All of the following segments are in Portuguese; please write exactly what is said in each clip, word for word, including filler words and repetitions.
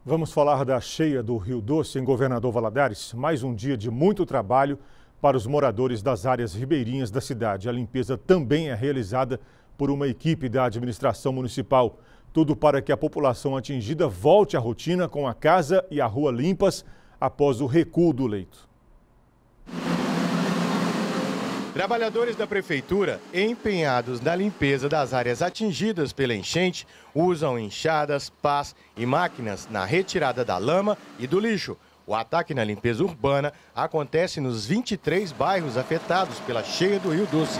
Vamos falar da cheia do Rio Doce, em Governador Valadares. Mais um dia de muito trabalho para os moradores das áreas ribeirinhas da cidade. A limpeza também é realizada por uma equipe da administração municipal. Tudo para que a população atingida volte à rotina com a casa e a rua limpas após o recuo do leito. Trabalhadores da prefeitura, empenhados na limpeza das áreas atingidas pela enchente, usam enxadas, pás e máquinas na retirada da lama e do lixo. O ataque na limpeza urbana acontece nos vinte e três bairros afetados pela cheia do Rio Doce.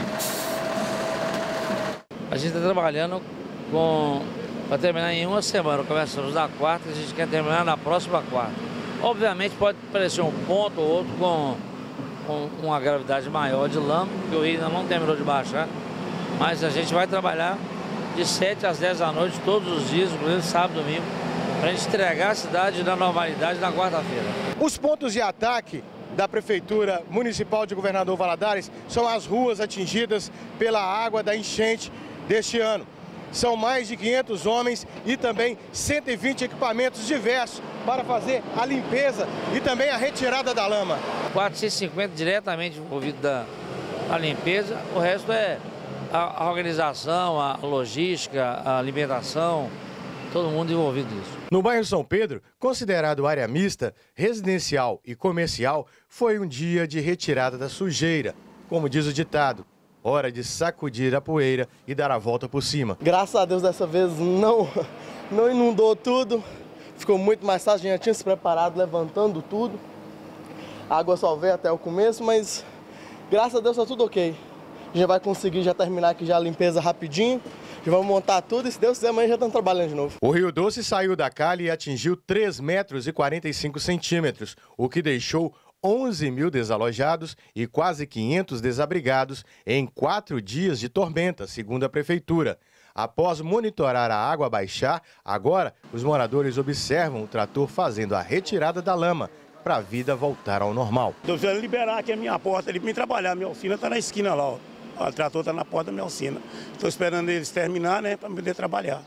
A gente está trabalhando com para terminar em uma semana. Começamos na quarta e a gente quer terminar na próxima quarta. Obviamente pode aparecer um ponto ou outro com com uma gravidade maior de lama, porque o rio ainda não terminou de baixar, mas a gente vai trabalhar de sete às dez da noite, todos os dias, inclusive sábado e domingo, para a gente entregar a cidade na normalidade na quarta-feira. Os pontos de ataque da Prefeitura Municipal de Governador Valadares são as ruas atingidas pela água da enchente deste ano. São mais de quinhentos homens e também cento e vinte equipamentos diversos para fazer a limpeza e também a retirada da lama. quatrocentos e cinquenta diretamente envolvidos da a limpeza, o resto é a, a organização, a logística, a alimentação, todo mundo envolvido nisso. No bairro São Pedro, considerado área mista, residencial e comercial, foi um dia de retirada da sujeira, como diz o ditado. Hora de sacudir a poeira e dar a volta por cima. Graças a Deus dessa vez não, não inundou tudo, ficou muito mais fácil, a gente já tinha se preparado levantando tudo. A água só veio até o começo, mas graças a Deus está tudo ok. A gente vai conseguir já terminar aqui já a limpeza rapidinho, já vamos montar tudo e se Deus quiser amanhã já estamos trabalhando de novo. O Rio Doce saiu da calha e atingiu três metros e quarenta e cinco centímetros, o que deixou onze mil desalojados e quase quinhentos desabrigados em quatro dias de tormenta, segundo a Prefeitura. Após monitorar a água baixar, agora os moradores observam o trator fazendo a retirada da lama para a vida voltar ao normal. Estou precisando liberar aqui a minha porta ali para mim trabalhar. Minha oficina está na esquina lá, ó. O trator está na porta da minha oficina. Estou esperando eles terminar, né, para poder trabalhar.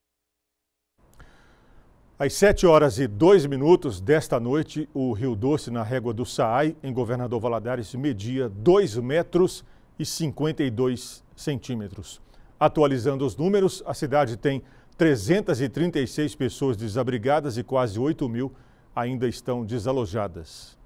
Às sete horas e dois minutos desta noite, o Rio Doce, na régua do Saai, em Governador Valadares, media dois metros e cinquenta e dois centímetros. Atualizando os números, a cidade tem trezentas e trinta e seis pessoas desabrigadas e quase oito mil ainda estão desalojadas.